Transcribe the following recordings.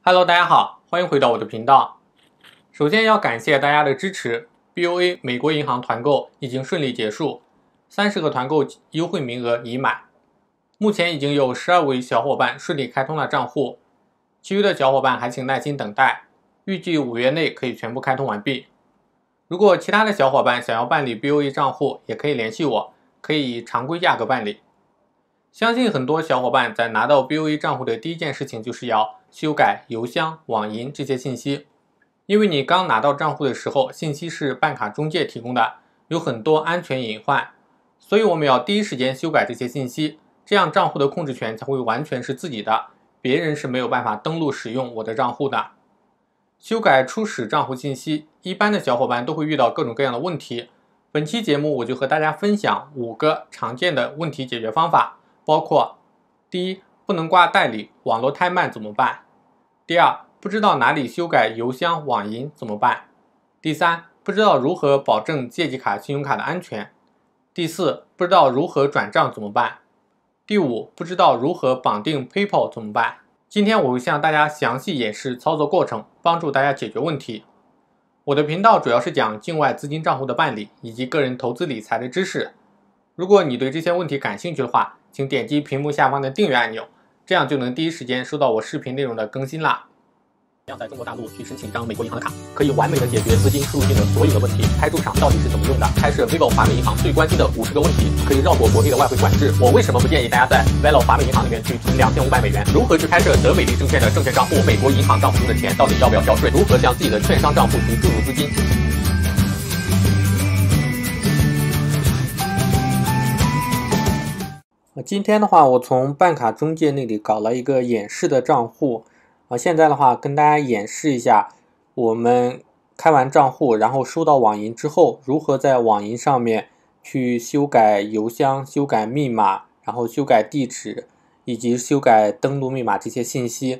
Hello， 大家好，欢迎回到我的频道。首先要感谢大家的支持 ，BOA 美国银行团购已经顺利结束，30个团购优惠名额已满。目前已经有12位小伙伴顺利开通了账户，其余的小伙伴还请耐心等待，预计5月内可以全部开通完毕。如果其他的小伙伴想要办理 BOA 账户，也可以联系我，可以以常规价格办理。相信很多小伙伴在拿到 BOA 账户的第一件事情就是要修改邮箱、网银这些信息，因为你刚拿到账户的时候，信息是办卡中介提供的，有很多安全隐患，所以我们要第一时间修改这些信息，这样账户的控制权才会完全是自己的，别人是没有办法登录使用我的账户的。修改初始账户信息，一般的小伙伴都会遇到各种各样的问题，本期节目我就和大家分享5个常见的问题解决方法。包括第一，不能挂代理，网络太慢怎么办？第二，不知道哪里修改邮箱、网银怎么办？第三，不知道如何保证借记卡、信用卡的安全？第四，不知道如何转账怎么办？第五，不知道如何绑定 PayPal 怎么办？今天我会向大家详细演示操作过程，帮助大家解决问题。我的频道主要是讲境外资金账户的办理以及个人投资理财的知识。如果你对这些问题感兴趣的话，请点击屏幕下方的订阅按钮，这样就能第一时间收到我视频内容的更新啦。要在中国大陆去申请一张美国银行的卡，可以完美的解决资金输入进的所有的问题。开驻场到底是怎么用的？开设 Vivo 华美银行最关心的50个问题，可以绕过国内的外汇管制。我为什么不建议大家在 Vivo 华美银行里面去存2500美元？如何去开设德美利证券的证券账户？美国银行账户中的钱到底要不要交税？如何向自己的券商账户去注入资金？今天的话，我从办卡中介那里搞了一个演示的账户，现在的话跟大家演示一下，我们开完账户，然后收到网银之后，如何在网银上面去修改邮箱、修改密码，然后修改地址，以及修改登录密码这些信息。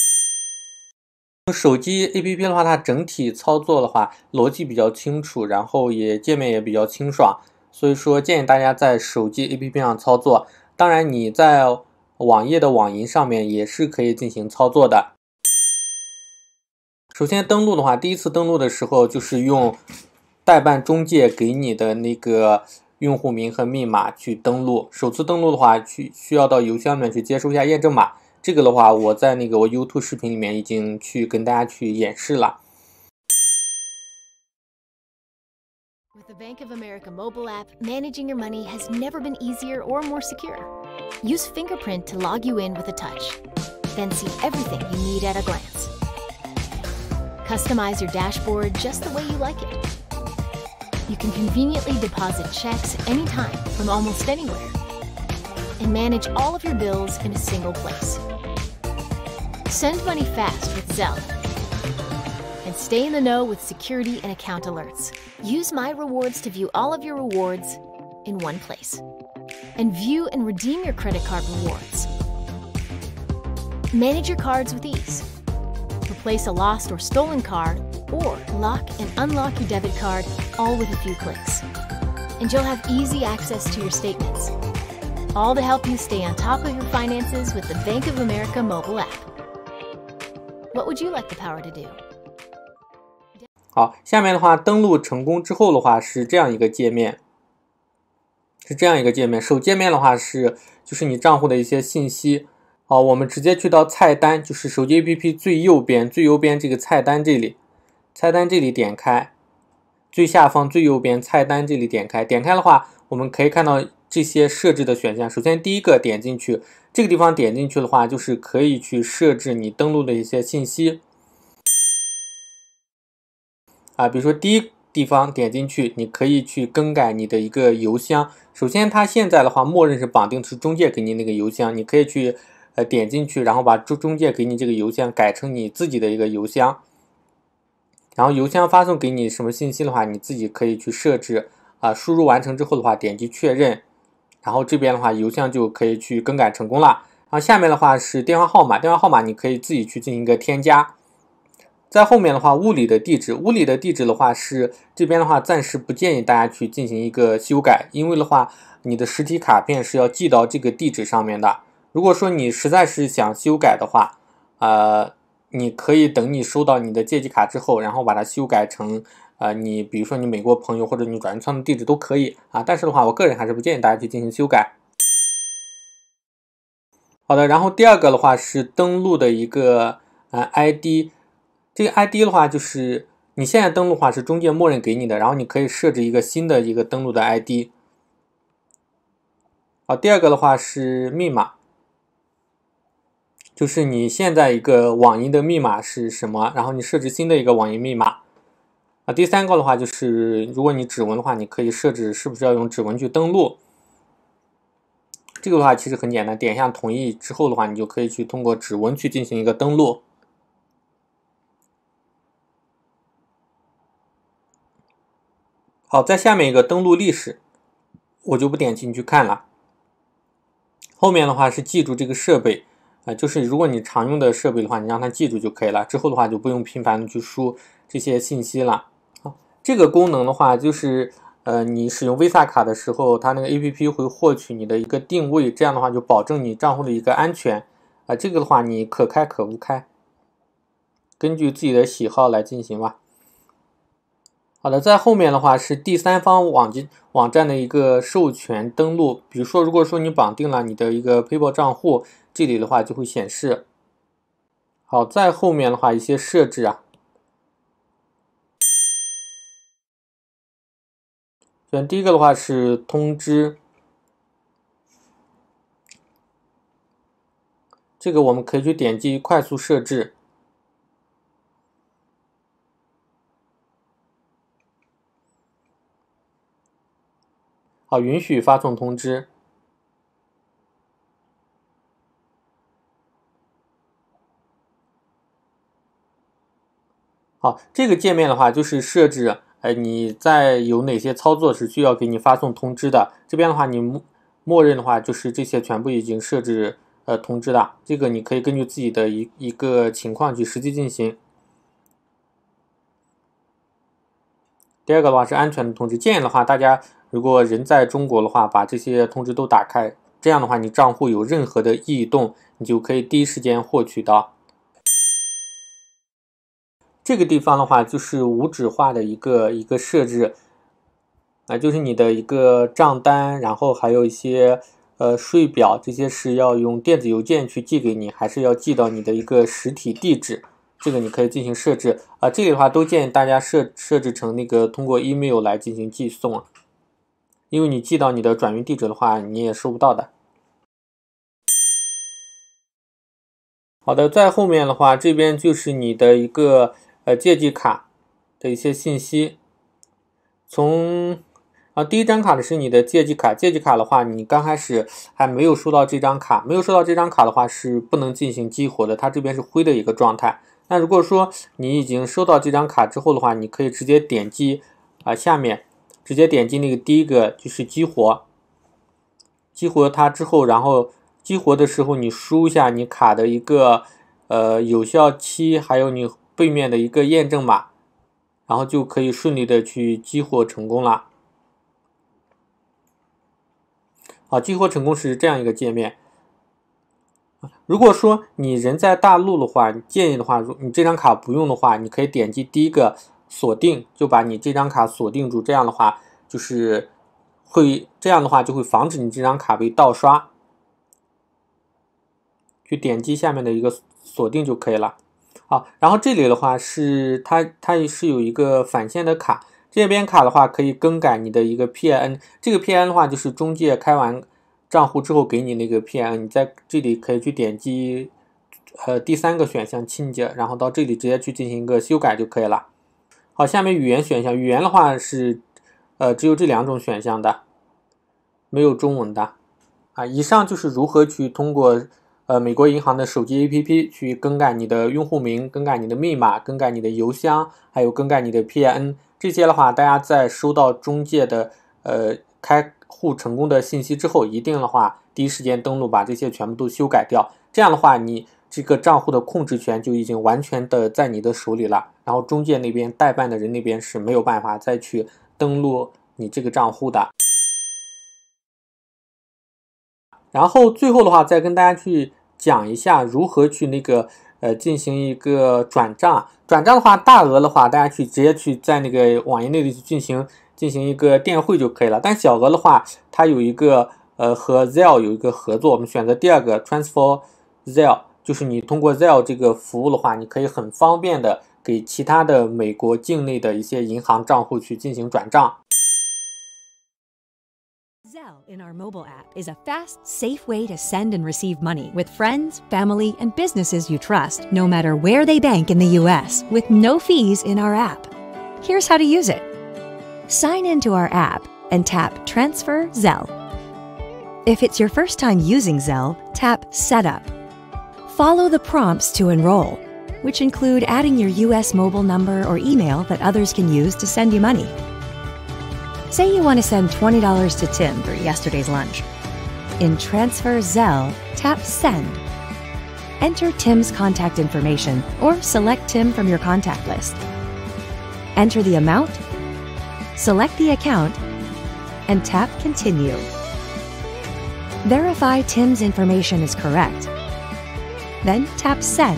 手机 APP 的话，它整体操作的话，逻辑比较清楚，然后界面也比较清爽，所以说建议大家在手机 APP 上操作。当然你在网页的网银上面也是可以进行操作的。首先登录的话，第一次登录的时候就是用代办中介给你的那个用户名和密码去登录。首次登录的话，需要到邮箱里面去接收一下验证码。这个的话，我在那个我 YouTube 视频里面已经去跟大家去演示了。 With the Bank of America mobile app, managing your money has never been easier or more secure. Use Fingerprint to log you in with a touch, then see everything you need at a glance. Customize your dashboard just the way you like it. You can conveniently deposit checks anytime from almost anywhere, and manage all of your bills in a single place. Send money fast with Zelle. And stay in the know with security and account alerts. Use My Rewards to view all of your rewards in one place. And view and redeem your credit card rewards. Manage your cards with ease. Replace a lost or stolen card, or lock and unlock your debit card all with a few clicks. And you'll have easy access to your statements. All to help you stay on top of your finances with the Bank of America mobile app. What would you like the power to do? 好，下面的话登录成功之后的话是这样一个界面，首界面的话就是你账户的一些信息。好，我们直接去到菜单，就是手机 APP 最右边这个菜单这里点开，最下方最右边菜单这里点开的话，我们可以看到这些设置的选项。首先第一个点进去，这个地方点进去的话，就是可以去设置你登录的一些信息。比如说第一地方点进去，你可以去更改你的一个邮箱。首先它现在的话默认是绑定是中介给你那个邮箱，你可以去点进去，然后把中介给你这个邮箱改成你自己的一个邮箱。然后邮箱发送给你什么信息的话，你自己可以去设置。输入完成之后的话，点击确认，然后这边的话邮箱就可以去更改成功了。然后下面的话是电话号码你可以自己去进行一个添加。在后面的话，物理的地址的话是这边的话暂时不建议大家去进行一个修改，因为的话你的实体卡片是要寄到这个地址上面的。如果说你实在是想修改的话， 你可以等你收到你的借记卡之后，然后把它修改成你比如说你美国朋友或者你转运仓的地址都可以啊。但是的话，我个人还是不建议大家去进行修改。好的，然后第二个的话是登录的一个ID， 这个 ID 的话就是你现在登录的话是中介默认给你的，然后你可以设置一个新的一个登录的 ID。好，第二个的话是密码，就是你现在一个网银的密码是什么，然后你设置新的一个网银密码。第三个的话就是如果你指纹的话，你可以设置是不是要用指纹去登录。这个的话其实很简单，点一下同意之后的话，你就可以去通过指纹去进行一个登录。好，在下面一个登录历史，我就不点进去看了。后面的话是记住这个设备，就是如果你常用的设备的话，你让它记住就可以了。之后的话就不用频繁的去输这些信息了。这个功能的话就是你使用 Visa 卡的时候，它那个 APP 会获取你的一个定位，这样的话就保证你账户的一个安全。这个的话你可开可不开，根据自己的喜好来进行吧。好的，在后面的话是第三方网站的一个授权登录，比如说如果说你绑定了你的一个 PayPal 账户，这里的话就会显示。好，在后面的话一些设置啊，选第一个的话是通知，这个我们可以去点击快速设置。好，允许发送通知。好，这个界面的话就是设置，你在有哪些操作是需要给你发送通知的。这边的话，你默认的话就是这些全部已经设置通知的，这个你可以根据自己的一个情况去实际进行。第二个的话是安全的通知，建议的话，大家如果人在中国的话，把这些通知都打开，这样的话，你账户有任何的异动，你就可以第一时间获取到。这个地方的话就是无纸化的一个设置，就是你的一个账单，然后还有一些税表，这些是要用电子邮件去寄给你，还是要寄到你的一个实体地址？这个你可以进行设置这里的话都建议大家设置成那个通过 email 来进行寄送因为你寄到你的转运地址的话，你也收不到的。好的，在后面的话，这边就是你的一个借记卡的一些信息。第一张卡的是你的借记卡，借记卡的话，你刚开始还没有收到这张卡，没有收到这张卡的话是不能进行激活的，它这边是灰的一个状态。那如果说你已经收到这张卡之后的话，你可以直接点击下面直接点击那个第一个就是激活，激活它之后，然后激活的时候你输一下你卡的一个有效期，还有你背面的一个验证码，然后就可以顺利的去激活成功了。好，激活成功是这样一个界面。如果说你人在大陆的话，建议的话，你这张卡不用的话，你可以点击第一个锁定，就把你这张卡锁定住。这样的话，就会防止你这张卡被盗刷。去点击下面的一个锁定就可以了。好，然后这里的话是它是有一个返现的卡，这边卡的话可以更改你的一个 PIN， 这个 PIN 的话就是中介开完账户之后给你那个 PIN， 你在这里可以去点击第三个选项亲家，然后到这里直接去进行一个修改就可以了。好，下面语言选项，语言的话是只有这两种选项的，没有中文的以上就是如何去通过美国银行的手机 APP 去更改你的用户名、更改你的密码、更改你的邮箱，还有更改你的 PIN。这些的话，大家在收到中介的开户成功的信息之后，一定的话第一时间登录，把这些全部都修改掉。这样的话，你这个账户的控制权就已经完全的在你的手里了。然后中介那边代办的人那边是没有办法再去登录你这个账户的。然后最后的话，再跟大家去讲一下如何去进行一个转账。转账的话，大额的话，大家直接去在那个网页内去进行一个电汇就可以了。但小额的话，它有一个和 Zelle 有一个合作，我们选择第二个 Transfer Zelle， 就是你通过 Zelle 这个服务的话，你可以很方便的给其他的美国境内的一些银行账户去进行转账。 Zelle in our mobile app is a fast, safe way to send and receive money with friends, family, and businesses you trust, no matter where they bank in the US, with no fees in our app. Here's how to use it. Sign into our app and tap Transfer Zelle. If it's your first time using Zelle, tap Setup. Follow the prompts to enroll, which include adding your US mobile number or email that others can use to send you money. Say you want to send $20 to Tim for yesterday's lunch. In Transfer Zelle, tap Send. Enter Tim's contact information or select Tim from your contact list. Enter the amount, select the account, and tap Continue. Verify Tim's information is correct. Then tap Send.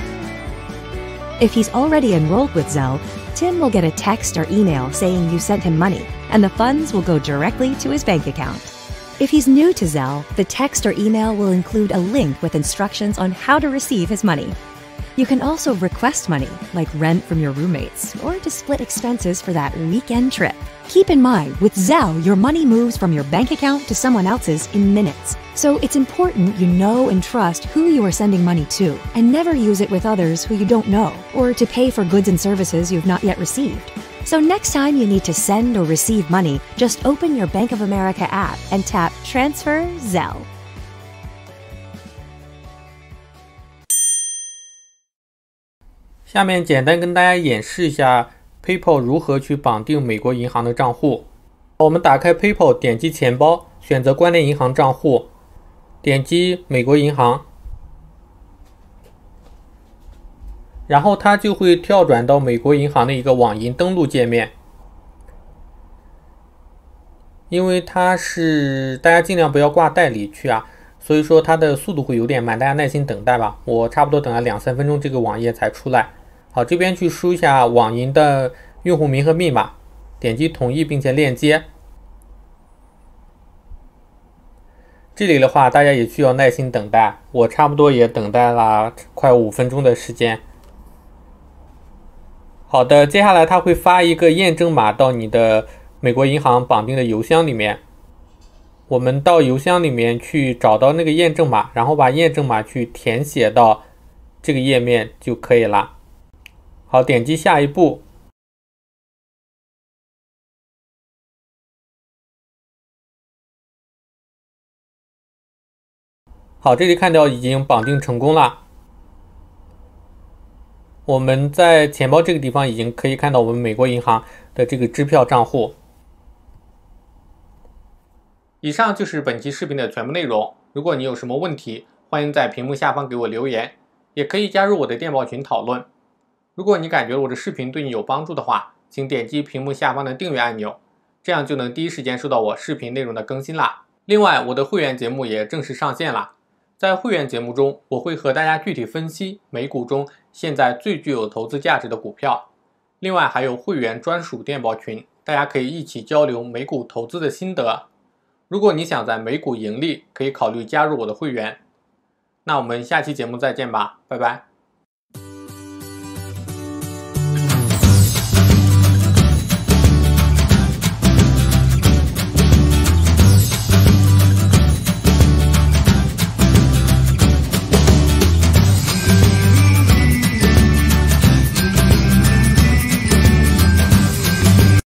If he's already enrolled with Zelle, Tim will get a text or email saying you sent him money, and the funds will go directly to his bank account. If he's new to Zelle, the text or email will include a link with instructions on how to receive his money. You can also request money, like rent from your roommates, or to split expenses for that weekend trip. Keep in mind, with Zelle, your money moves from your bank account to someone else's in minutes. So it's important you know and trust who you are sending money to, and never use it with others who you don't know, or to pay for goods and services you've not yet received. So next time you need to send or receive money, just open your Bank of America app and tap Transfer Zelle. 下面简单跟大家演示一下 PayPal 如何去绑定美国银行的账户。我们打开 PayPal， 点击钱包，选择关联银行账户，点击美国银行，然后它就会跳转到美国银行的一个网银登录界面。因为它是大家尽量不要挂代理去啊，所以说它的速度会有点慢，大家耐心等待吧。我差不多等了2-3分钟，这个网页才出来。好，这边去输一下网银的用户名和密码，点击同意并且链接。这里的话大家也需要耐心等待，我差不多也等待了快5分钟的时间。好的，接下来它会发一个验证码到你的美国银行绑定的邮箱里面。我们到邮箱里面去找到那个验证码，然后把验证码去填写到这个页面就可以了。好，点击下一步。好，这里看到已经绑定成功了。我们在钱包这个地方已经可以看到我们美国银行的这个支票账户。以上就是本期视频的全部内容。如果你有什么问题，欢迎在屏幕下方给我留言，也可以加入我的电报群讨论。如果你感觉我的视频对你有帮助的话，请点击屏幕下方的订阅按钮，这样就能第一时间收到我视频内容的更新啦。另外，我的会员节目也正式上线啦。在会员节目中，我会和大家具体分析美股中现在最具有投资价值的股票。另外还有会员专属电报群，大家可以一起交流美股投资的心得。如果你想在美股盈利，可以考虑加入我的会员。那我们下期节目再见吧，拜拜。